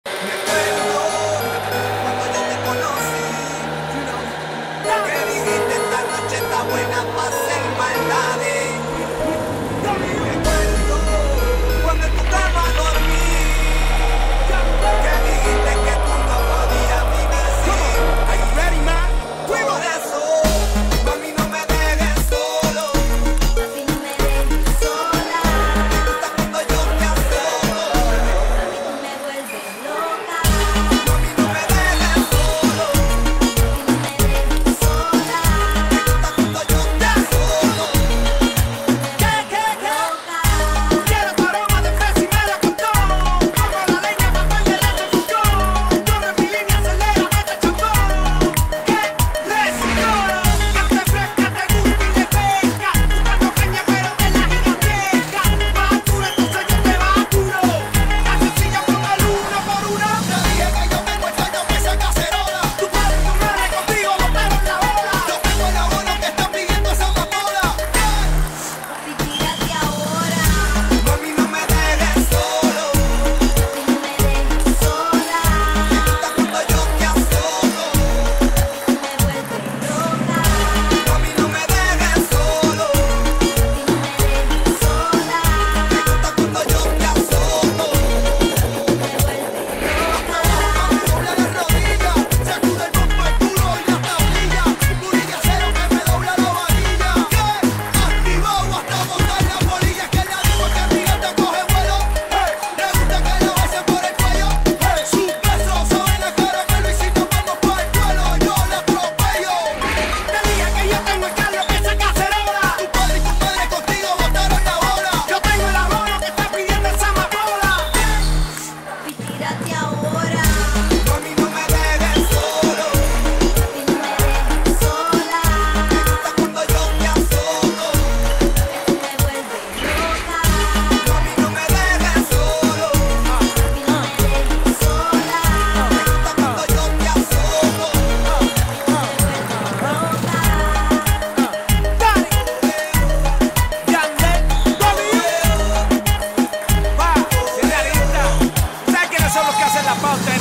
Me acuerdo cuando yo te conocí, que dijiste esta noche está buena para hacer maldades. Me acuerdo cuando en tu cama dormí, que dijiste que tú no podías vivir sin. Are you ready, man? Por eso, mami, no me dejes solo. Papi, no me dejes sola. Me gusta cuando yo te asomo. Mami, tú me vuelves loca. Mami, no me dejes solo. Papi, no me dejes sola. Me gusta cuando yo te asomo. Loca. Quiero tu aroma de fresa y melocotón. Como la leña para darle leche al fogón. Corre mi línea, acelera, mete chambón. Let's go. Que te fresca, te gusta y le pesca. Buscando peña pero de la gigantesca. Más dura, entonces yo te vacuro. La sencilla pongo el uno por uno. Te dije que yo tengo el sueño que esa cacerola. Tu padre y tu madre contigo botaron la bola. Yo tengo el abono que está pidiendo esa amapola. Papi, tírate ahora. Mami, no me dejes solo. Papi, no me dejes sola. Me gusta cuando yo te asomo. Tú me vuelves loca. Mami, no me dejes solo. Papi, no me dejes sola. Me gusta cuando yo te asomo. Tú me vuelves loca. Dobla las rodillas, sacude el bombo, el culo y las tablillas. Burilla cero que me dobla la varilla. ¿Qué? Activado hasta botar las bolillas. Que la digo que arriba te coge vuelo. Le gusta que lo besen por el cuello. Sus besos saben la cara que Luisito vamos por el suelo. Yo le atropello. Te dije que yo tengo el carro que esa cacerola. Tu padre y tu madre contigo botaron la bola. Yo tengo el abono que está pidiendo esa amapola. Papi, tírate ahora. Mami, no me dejes solo. Papi, no me dejes sola. Me gusta cuando yo te asomo. Tú me vuelves loca. Mami, no me dejes solo. Papi, no me dejes sola. Me gusta cuando yo te asomo. ¿Sabes quiénes son los que hacen la pauta?